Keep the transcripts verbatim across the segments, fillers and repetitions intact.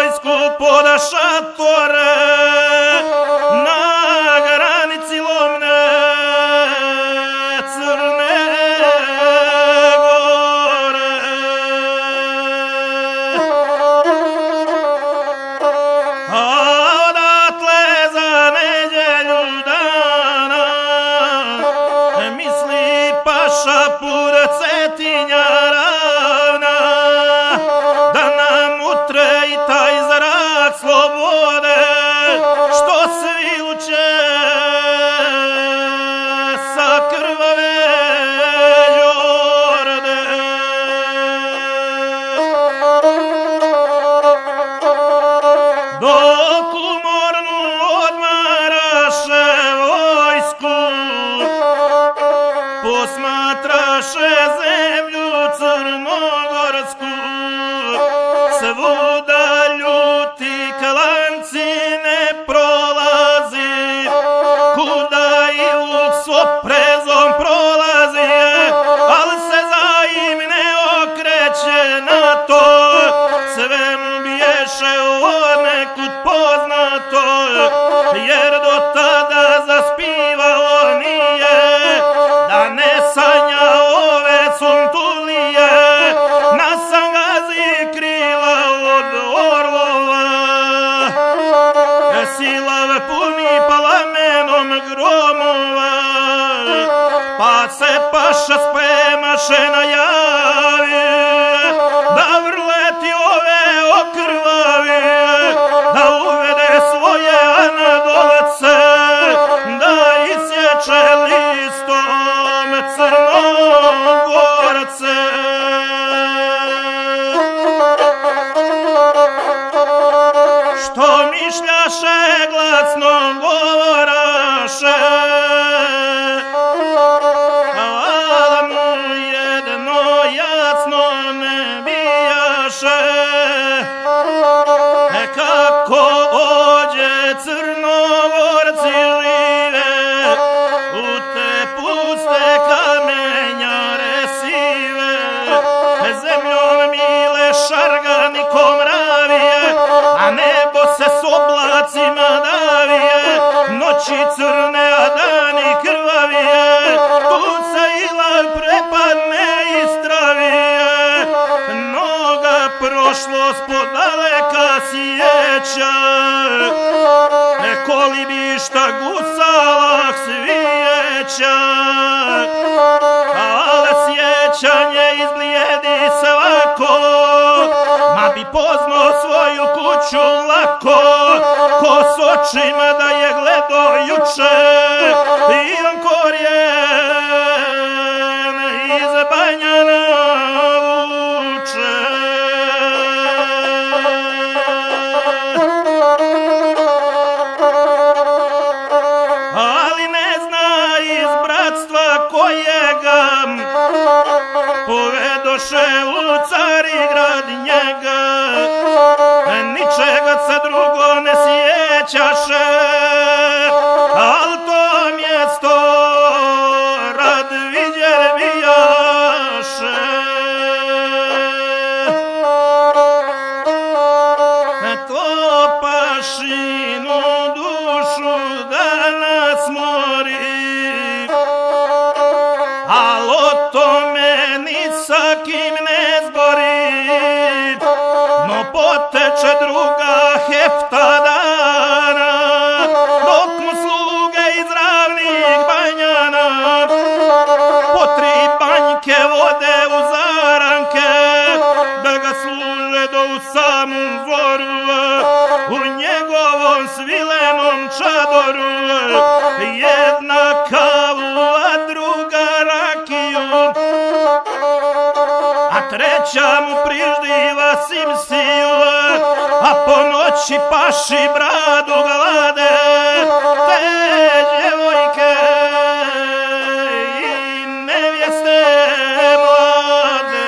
vojsku pod šatore na granici lomne Crne Gore. A odatle za nedjelju dana misli paša put Cetinjara da nam utre i taj zrak slobode što sviluće sa krvave Jorde. Dok umornu odmaraše vojsku, posmatraše zemlju crnogorsku, svuda ljuti klanci ne prolazi, kuda i luk s oprezom prolazi, ali se za im ne okreće na to, sve mu bješe odnekud poznato, jer do tada zaspivao nije, da ne sanja ove suntulije, nasam gazi krila od orlova, silav puni palamenom gromova, pa se paša spremaše najavi, da vrleti ove okrvavi, da uvede svoje Anadolce, da isječe listom Crnogorce. Što mišljaše glasno govoraše, a mu jedno jasno ne bijaše, kako ođe Crnogorci žive u te puste kamenjare sive, zemljom mile šarganikom ravije, a nebo se s oblacima davije, noći crne, a dani krvavije, tu se ilav prepadne i stravije, noga prošlost podaleka sjeća, kolibišta gusalak svijeća, ale sjećanje izblijedi svako, ma bi poznao svoju kuću lako, ko s očima da je gledo juče, Ivan Korijen iz Banjana vuče. Ali ne zna iz bratstva kojega povedoše u Carigrad njega, ničega se drugo ne sjećaše, al to mjesto rad vidjer bijaše. To pašinu dušu danas mori, al o tome ni sa kim ne zbori, no poteče druga hefta dana, dok mu sluge iz ravnih Banjana po tri banjke vode u zaranke, da ga služe do u samu voru, u njegovom svilenom čadoru, jedna kavu, a druga rakiju, a treća mu priždiva simsiju, a po noći paši bradu glade, te djevojke i nevjeste mlade.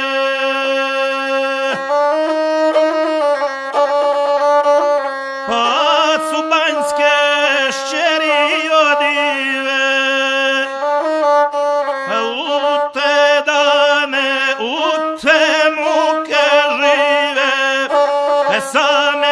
Pa su banjske šćeri odive, u te dane, u te muke žive, same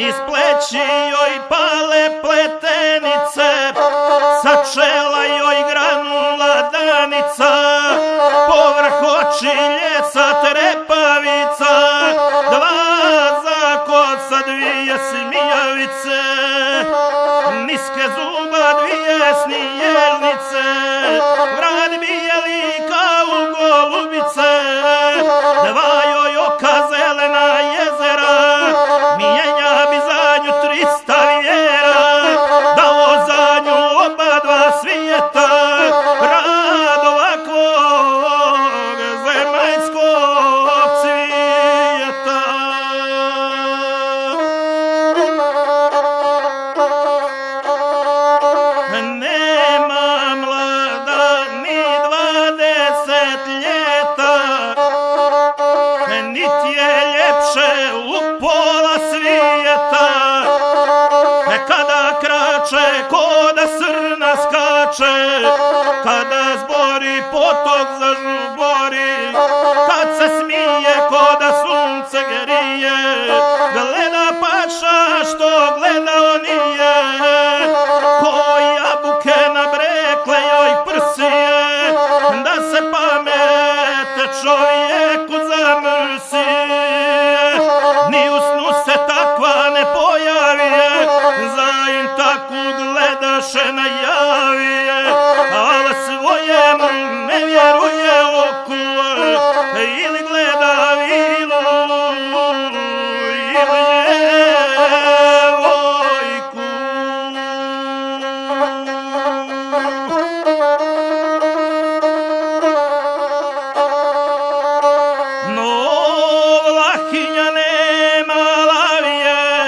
iz pleći joj pale pletenice, sa čela joj granula danica, povrh očiljeca trepavica, dva zakosa dvije smijavice, niske zuba dvije sniježnice, vrat bijeli kao golubice, dva joj oka zelena jezera, mijenja bi zadnju trista vjera, dao zadnju oba dva svijeta, rad ovakvog zemaljskog cvijeta. Nema mlada ni dvadeset ljeta, niti je ljepše u pola svijeta, kada krače koda srna skače, kada zbori potok zažubori, kad se smije koda sunce grije, gleda paša što gledao nije, ko jabuke na brekle joj prsije, da se pamet čovjeku zamrsi, ni u snu se takva ne pojavije, za im takvu gledaše najavije, ali svojemu ne vjeruje oku, ili gleda vilu, ili djevojku. No, Vlahinja nema lavije,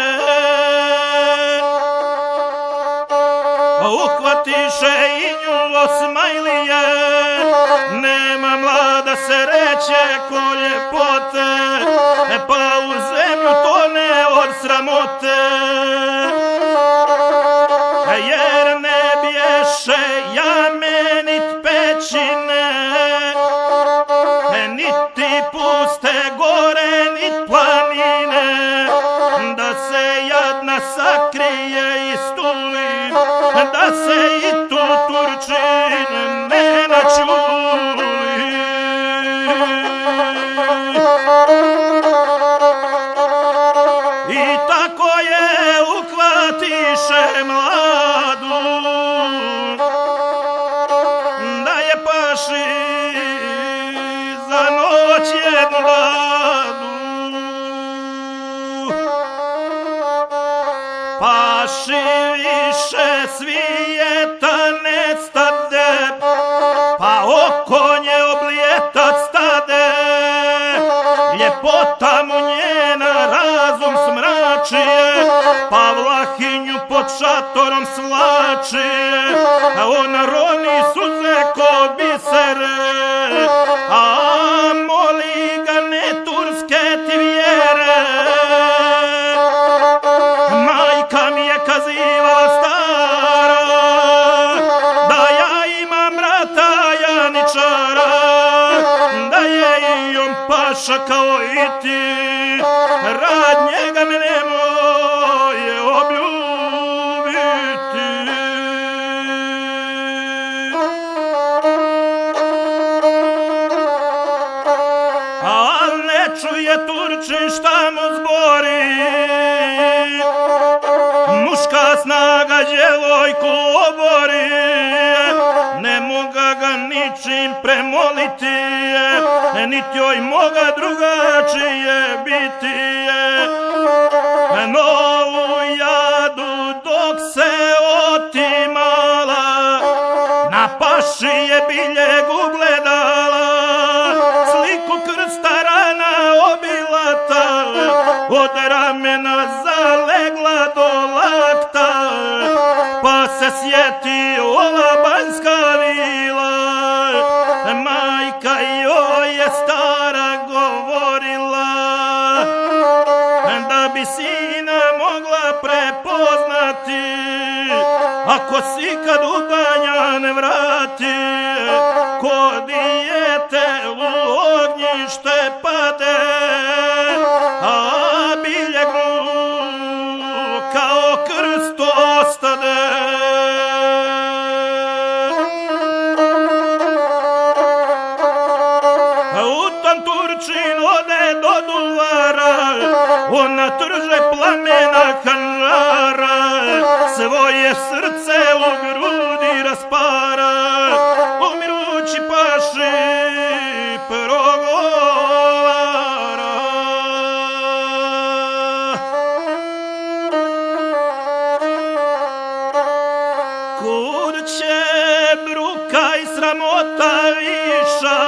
uhvatiše i nju osmajlije, nema mlada sreće ko ljepote, pa u zemlju tone od sramote, jer ne bješe jame nit pećine, niti puste gore nit planine, da se jadna sakrije i stuli, da se i tu Turčin ne načuli. I tako je uhvatiše mladu, da je paši za noć jednu vladu. Paši više svijeta ne stade, pa oko nje oblijetat stade, ljepota mu njena razum smračije, pa Vlahinju pod šatorom svlačije, a ona roni suze kod bisere, a moli ga ne turske ti vjere. Majka mi je kazivala stara, da ja imam brata Janičara, da je i on paša kao i ti, rad njega me nemoje obljubiti. Al ne čuje Turčin šta mu zbori, muška snaga djevojku obori, ne moga ga ničim premoliti, niti joj moga drugačije biti. Novu jadu dok se otimala, na paši je biljeg ugledala, sliku krsta rana obilata, od ramena zalegla do lakta, pa se sjeti ova Banjska vila, majka joj je stara govorila, da bi sina mogla prepoznati, ako si kad u Banjan vrati, ko dijete u ognjište pade, a biljeg Milčin ode do duvara, ona trže plamena hanžara, svoje srce u grudi raspara, umirući paši progovara. Kud će bruka i sramota viša,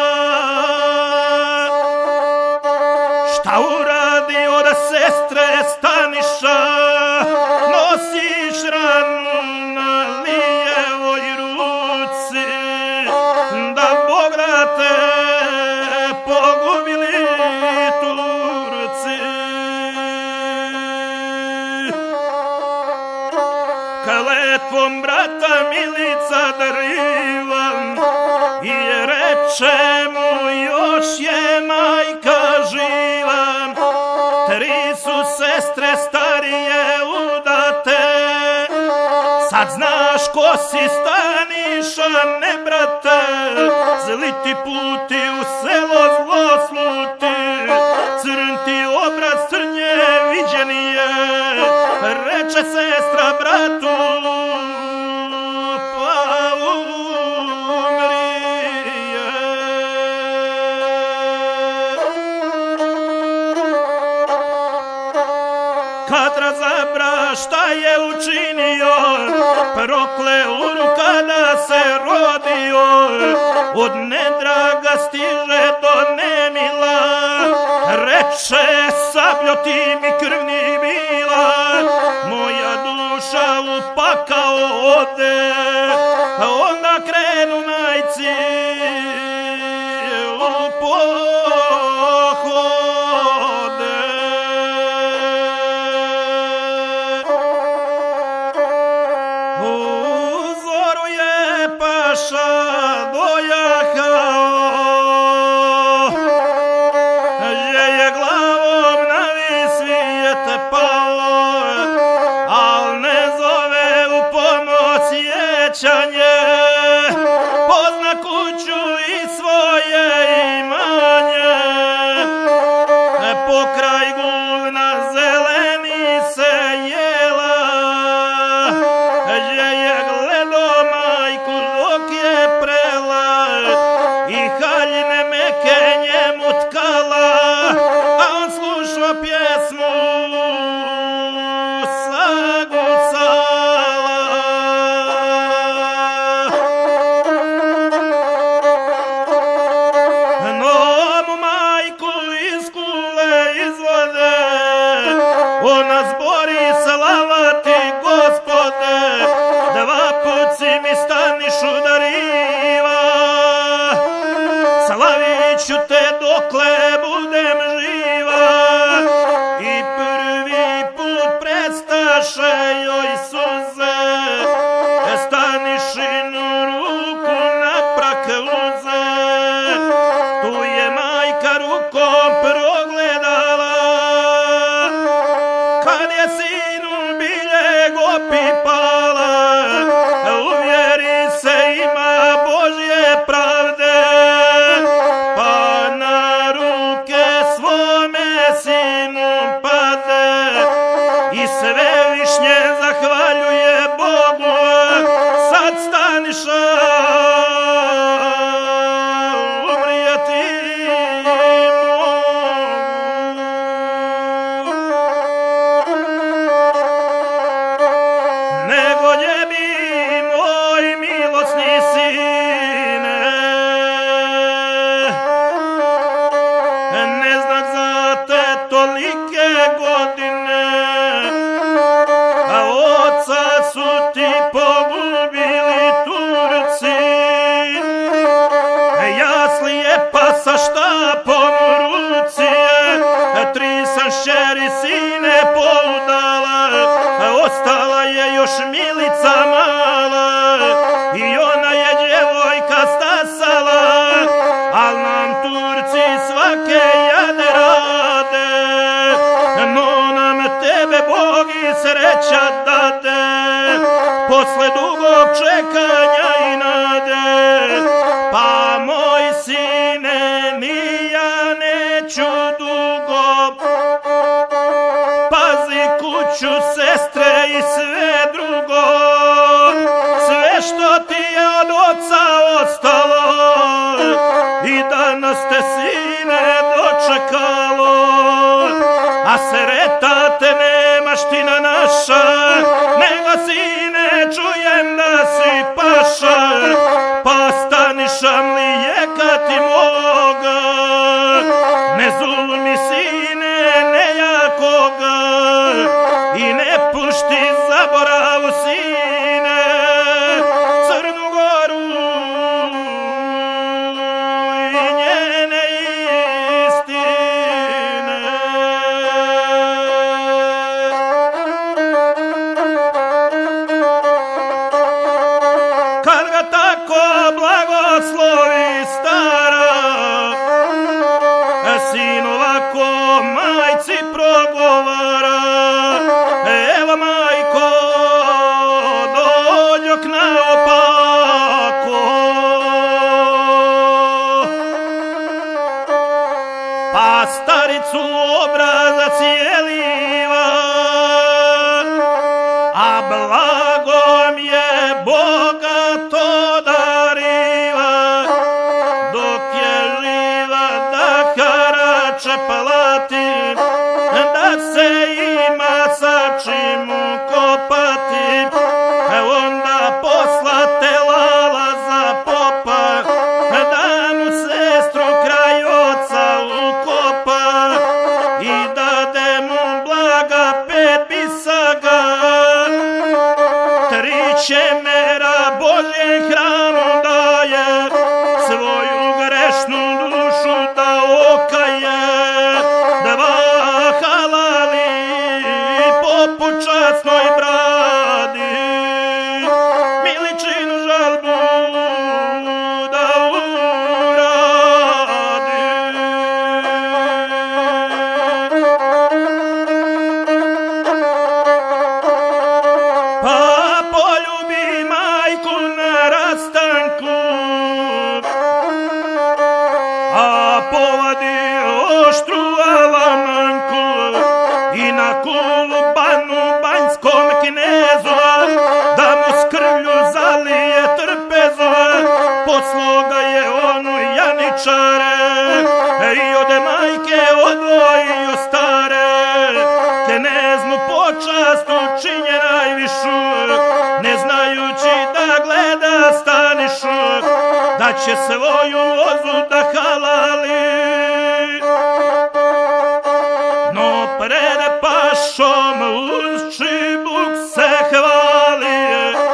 šta uradio da sestre Staniša, nosiš ranu na lijevoj ruci, da Bog da te pogubili Turci. Kletvom brata Milica darivam i reče mu još je majka živa, tri su sestre starije udate, sad znaš ko si Staniša, ne brate, zli ti puti u selo zlo sluti, crn ti obraz crnje viđen je, reče sestra bratu, pa umrije. Kad razabra šta je učinio, prokleuru kada se rodio, od nedraga stiže do nemila, reče sabljo ti mi krvni bila, moja duša u pakao ode, onda krenu majci u pohode. U zoru je paša dojahao, gdje je glavom na visvijet pao, al ne zove u pomoć sjećanje, pozna kuću i svoje imanje, pokraj guvna zeleni se jela, gdje je gledo majku dok je prela i haljine meke njemu tkala, a on slušao pjesmu sagucala. No mu majku iz kule izvode, ona zbori slava ti Gospode, dva put si mi Stanišu dariva, slavit ću te dokle budem živa, i prvi put prestaše joj suze, Stanišinu ruku na prak uze, tu je majka rukom progledala, kad je sinu biljeg opipala, uvjeri se ima Božje pravde, pa na ruke svome sinu pade i sve višnje zahvaljuje Bogu, sad Staniša umrijeti mogu. Nego gdje bi moj milosni sine, ne znam za te tolike godine, a oca su ti pogubili Turci, jaslije pa sa štapom u ruci, tri sam šeri sine poudala, ostala je još Milica mala, i ona je djevojka stasala, al nam Turci svake jade rade, no nam tebe Bog i sreća dade, posle dugog čekanja i nade, pa moj sine ni ja neću neću dugo, pazi kuću, sestre i sve drugo, sve što ti je od oca ostalo i danas te sine dočekalo, a sreta te nemaš ti na naša, nego sine čujem da si paša, pa stani šamlije kad ti moga, ne zulmi sine nejakoga i ne pušti zaboravu sine Crnu Goru i njene istine. Kad ga tako blagoslovi stara, sin ovako majci progovara, evo majko, dođok naopako, pa staricu obrazac jeliva, a blagom je Boga to dariva, dok je živa da harače plati, da se ima sa čim ukopati, onda poslate lala za popa, da mu sestru kraj oca ukopa i dade mu blaga pet bisaga, tri čemera Božjem hramu daje, svoju grešnu dušu da okaje, dva halali po počasnoj bradi, miličinu žalbu da uradi. Pa poljubi majku na rastanku, a povadi oštru alamanku i na Kulubanu banjskom knezu, da mu s krvlju zalije trpezu, poslo ga je onu janičare i ode majke odvojio stare, knez mu počast učinje najvišu, ne znajući da gleda stanišu, da će svoju lozu da halali, no pred pašom uz čibuk se hvali,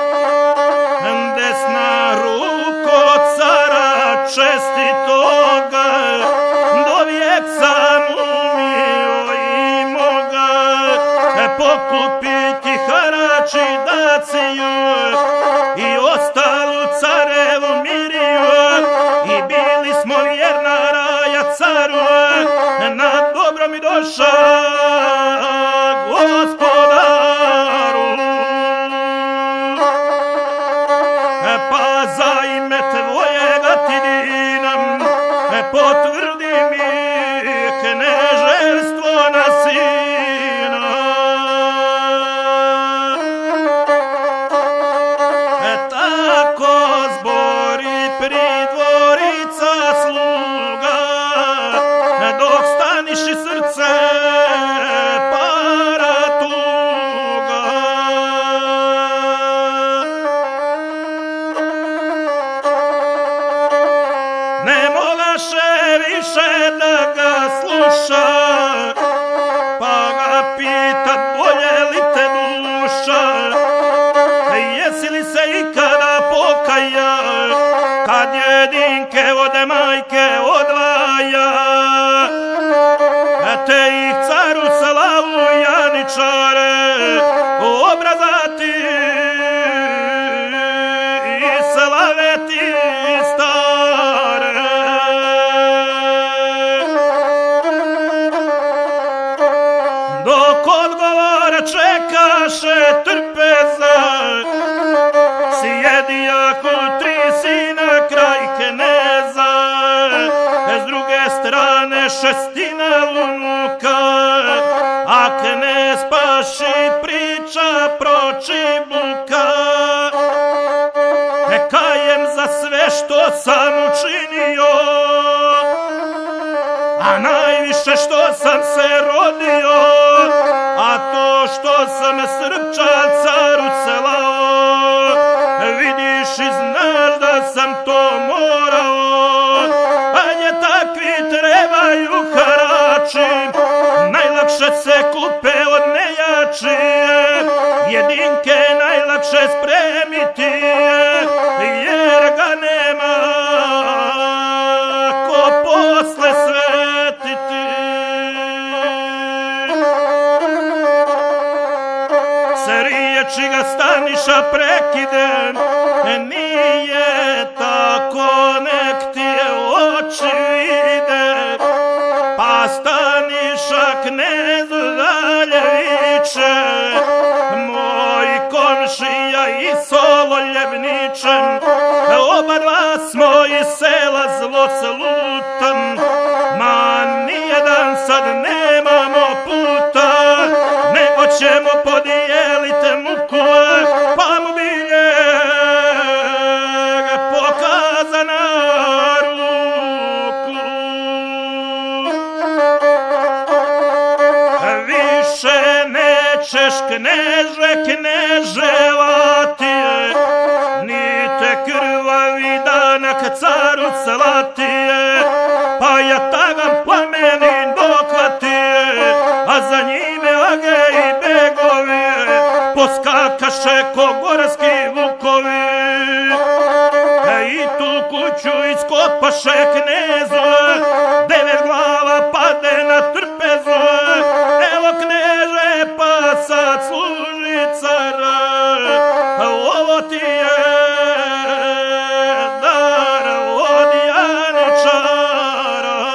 desna ruko cara čestitoga, do vijek sam umio i moga pokupiti harači daciju i ostalu carevu miriju, i bili smo vjerna raja caru, na dobro mi doša gospodaru, pa za ime tvojega ti dinam, potvrdi mi kneževstvo na sina. Tako zbori pridvorica sluga, dok staniši srce para tuga. Ne mogaše više da ga sluša, pa ga pita bolje li te duša, jesi li se ikada pokaja, kad jedinke od majke odvaja, te ih caru slavu janičare obrazati i slaveti stare. Dok odgovora čekaše trpeza, sjedijahu tri sina kraj kneza, s druge strane šestina unuka, ak ne spaši priča proči buka. E kajem za sve što sam učinio, a najviše što sam se rodio, a to što sam Srpčan caru celao. Vidiš i znaš da sam to morao, a nje takvi trebaju harači, najlakše se kupe od nejačije, jedinke najlakše spremiti, jer ga nema ko posle svetiti. Se riječi ga Staniša prekide, nije tako nek ti je oči vide, pa Staniša knez dalje viče, moj komšija i Sololjevničan, oba dva smo iz sela Zloslutan, ma nijedan sad nemamo puta, nego ćemo podijeliti muku, pa mu biljeg pokaza na ruku. Više nećeš kneže kneževati, ni te krvavi danak caru celati, pa ja tagam plamenin dokvati, a za njime age i begovi poskakaše ko gorski vukovi. I tu kuću iskopaše knezu, devet glava pade na trpezu. Evo kneže, pa sad služi cara, ovo ti je dar od Janičara.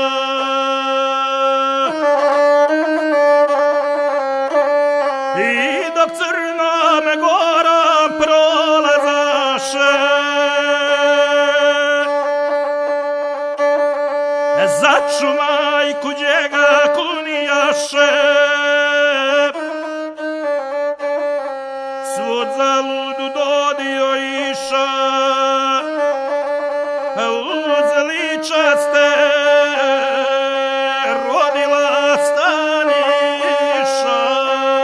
I dok Crnom Gorom prolazaše, začu majku djega kunijaše, svud za ludu dodio iša, uz ličaste rodila Staniša.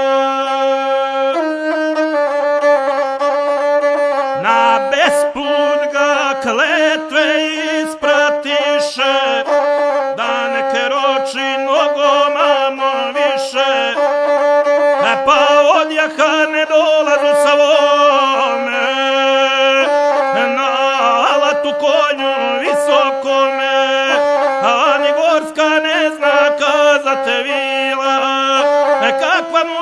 Na besput ga kletve ispratiše, da ne keroči nogomamo više, pa odjaha ne dolazu sa vome, na alatu konju visokome, a ni gorska ne zna kazate vila, kakva mu